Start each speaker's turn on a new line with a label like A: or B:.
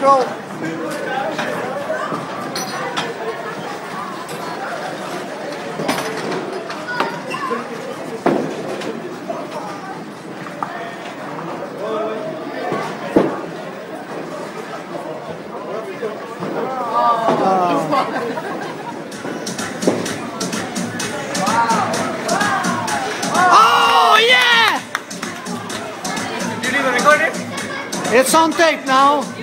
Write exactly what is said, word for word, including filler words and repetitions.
A: Roll.
B: Oh yeah!
A: Did you even record it?
B: It's on tape now.